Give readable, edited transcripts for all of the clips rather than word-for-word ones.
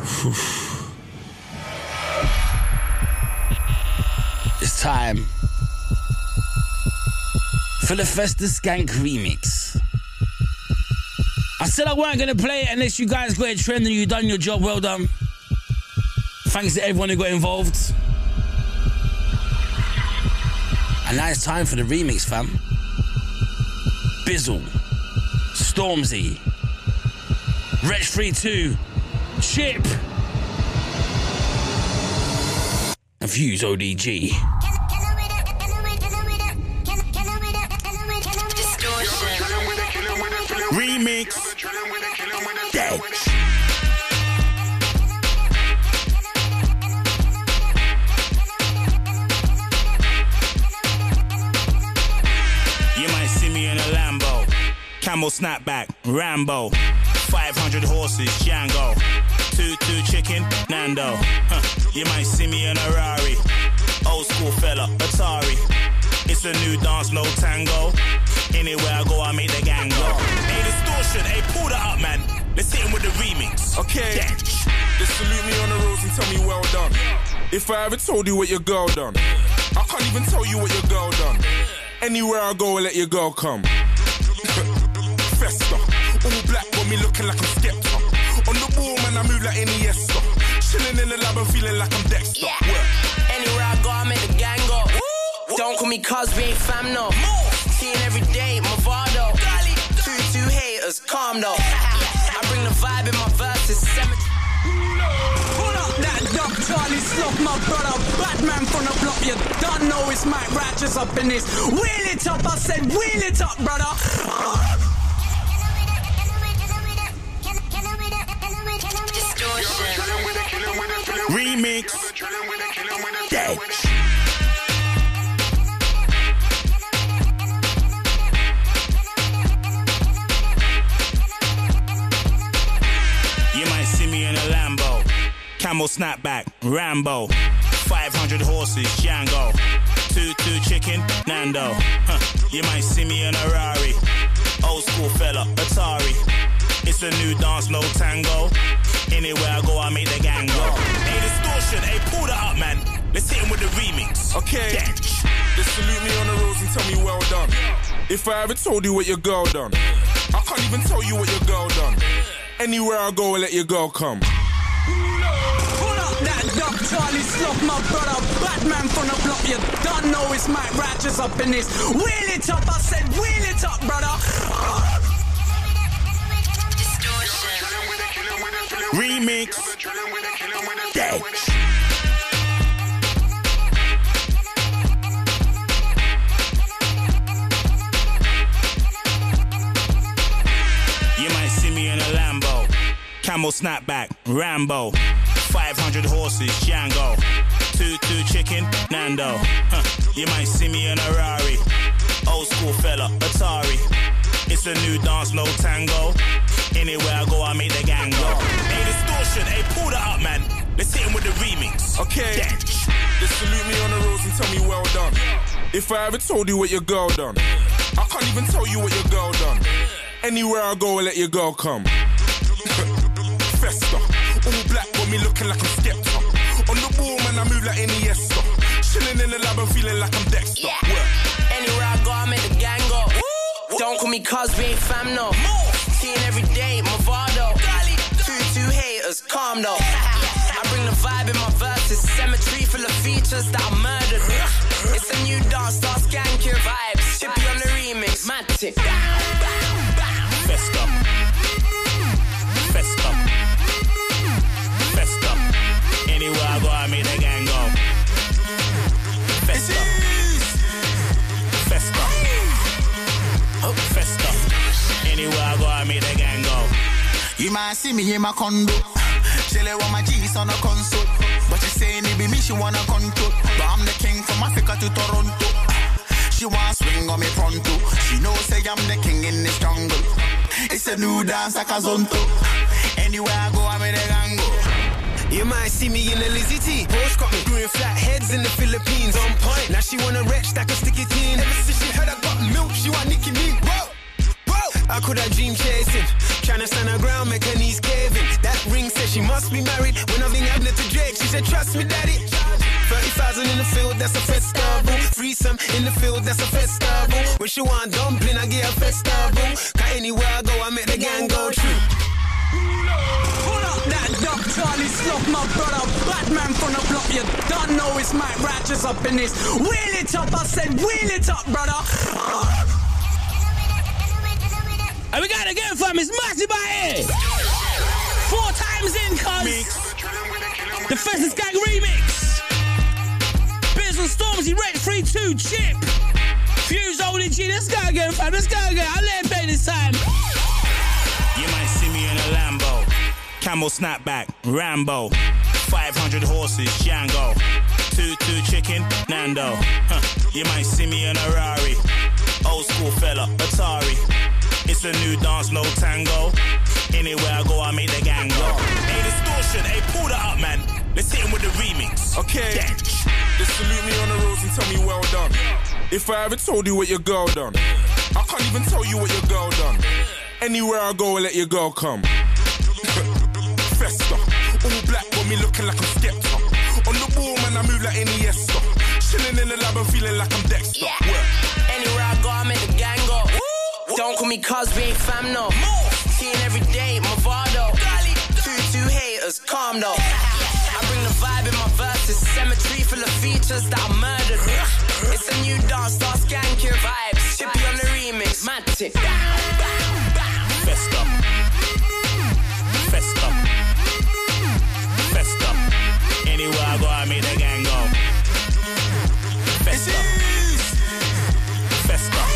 It's time for the Festa Skank remix. I said I weren't going to play it unless you guys got it trending. You done your job, well done. Thanks to everyone who got involved. And now it's time for the remix, fam. Bizzle, Stormzy, Wretch 32, Chip, and Fuse ODG. Remix. Dead. You might see me in a Lambo, Camel snapback, Rambo, 500 horses, Django, 2-2 chicken, Nando. You might see me in a Rari, old school fella, Atari. It's a new dance, no tango. Anywhere I go, I make the gang go. Hey, distortion, hey, pull that up, man. Let's hit him with the remix. Okay, just salute me on the roads and tell me well done. If I ever told you what your girl done, I can't even tell you what your girl done. Anywhere I go, I let your girl come. Festa, all black, got me looking like I'm Skepta. On the ball, man, I move like Iniesta. Chilling in the lab and feeling like I'm Dexter. Yeah. Anywhere I go, I make the gang go. Don't call me cuz, we ain't fam, no. Seeing every day, Movado. 2-2 haters, calm though. I bring the vibe in my verses. Pull up that dog, Charlie Sloth, my brother. Batman from the block, you don't know it's Mike Ratchet's up in this. Wheel it up, I said wheel it up, brother. Remix. Dead. You might see me in a Lambo, Camel snapback, Rambo, 500 horses, Django, 2-2 chicken, Nando. You might see me in a Rari, old school fella, Atari. It's a new dance, no tango. Anywhere I go, I make the gang go. Hey, distortion, hey, pull that up, man. Let's hit him with the remix. Okay, just salute me on the roads and tell me well done. If I ever told you what your girl done, I can't even tell you what your girl done. Anywhere I go, I let your girl come. Pull up that dog, Charlie Sloth, my brother. Batman from the block, you don't know it's Mike Ratchet's up in this. Wheel it up, I said wheel it up, brother. Remix. Dead. You might see me in a Lambo, Camel snapback, Rambo, 500 horses, Django, 2-2 chicken, Nando. You might see me in a Rari, old school fella, Atari. It's a new dance, no tango. Anywhere I go, I make the gang go. Hey, distortion, hey, pull that up, man. Let's hit him with the remix. Okay, just salute me on the roads and tell me well done. If I ever told you what your girl done, I can't even tell you what your girl done. Anywhere I go, I let your girl come. Festa, all black, got me looking like I'm Skepta. On the ball, man, I move like Iniesta. Chilling in the lab and feeling like I'm Dexter. Yeah. Anywhere I go, I make the gang go. Don't call me cuz, we ain't fam, no. Seeing every day, Movado. 2-2 haters, calm though. I bring the vibe in my verses. Cemetery full of features that I murdered. It's a new dance, start skanking vibes. Chippy on the remix, Matic. Festa. Festa. Festa. Anywhere I go, I make the gang go. Festa. Festa. Festa. Anywhere I go, I make the gang go. You might see me in my condo. Chillin' with my G's on a console. But she saying it be me, she wanna control. But I'm the king from Africa to Toronto. She want swing on me pronto. She knows say I'm the king in this jungle. It's a new dance like a zonto. Anywhere I go, I'm in the gango. You might see me in a Lizzie T. Post got me doing flat heads in the Philippines. On point. Now she wanna wretch that can stick it in. Ever since she heard I got milk, she want Nicki me. Whoa, whoa. I could have dream chasing. Tryna stand her ground, make her knees caving. That ring says she must must be married. When I think Abner to Drake, she said, trust me, daddy. 30,000 in the field, that's a festival. Threesome in the field, that's a festival. When she want dumpling, I get a festival. Cause anywhere I go, I make the gang go true. Pull up that dog, Charlie Sloth, my brother. Batman from the block, you don't know it's Mike Ratchet's up in this. Wheel it up, I said, wheel it up, brother. And we got it again, fam. It's massive by here. 4 times in, cuz. The Festus Gang remix. Biz and Stormzy, Rex 3-2, Chip. Fuse ODG. Let's go again, fam. Let's go again. I'll let him play this time. You might see me in a Lambo. Camel snapback, Rambo. 500 horses, Django. 2-2 chicken, Nando. You might see me in a Rari. Old school fella, Atari. It's a new dance, no tango. Anywhere I go, I make the gang go. Hey, distortion, hey, pull that up, man. Let's hit him with the remix. Okay, just salute me on the rose and tell me well done. If I ever told you what your girl done, I can't even tell you what your girl done. Anywhere I go, I let your girl come. Festa, all black, got me looking like I'm Skepta. On the ball, man, I move like Iniesta. Chilling in the lab, I'm feeling like I'm Dexter. Yeah. Anywhere I go, I make the gang go. Don't call me cuz, we ain't fam, no. Seeing every day, Movado. 2-2 haters, calm though. I bring the vibe in my verses. Cemetery full of features that I murdered. It's a new dance, start skanking vibes. Chippy on the remix, Matic. Festa. Festa. Festa. Anywhere I go, I make the gang go. Festa. Festa.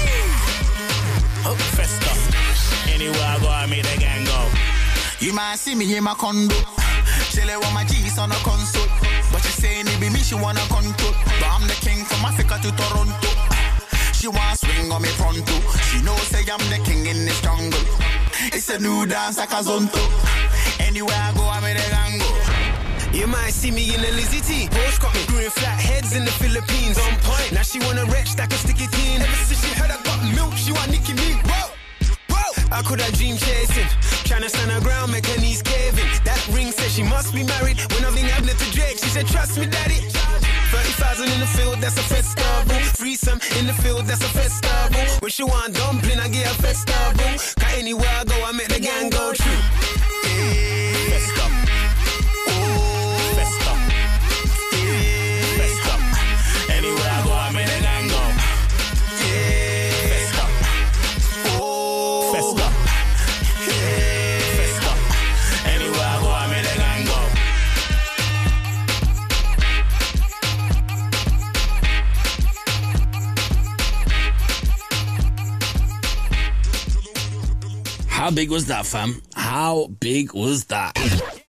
Festa. Anywhere I go, I make the gang go. You might see me in my condo. Chillin' with my G's on a console. But she saying it be me, she wanna control. But I'm the king from Africa to Toronto. She want swing on me pronto. She knows say I'm the king in this jungle. It's a new dance like a zonto. Anywhere I go, I make the gang go. You might see me in a Lizzie T. Porsche got me doing flat heads in the Philippines. On point. Now she wanna wretch like a sticky teen. Ever since she heard I got milk, she want Nicki me. Whoa, whoa. I could have dream chasing. Tryna stand her ground, make her knees caving. That ring says she must be married. When I think Abner to Drake, she said trust me, daddy. 30,000 in the field, that's a festival. Threesome in the field, that's a festival. When she want dumpling, I get a festival. Cause anywhere I go, I make the gang go true. Festa. Festa. Festa. Anywhere I go, I make the gang go. Festa. Festa. Festa. Anywhere I go, I make the gang go. How big was that, fam? How big was that?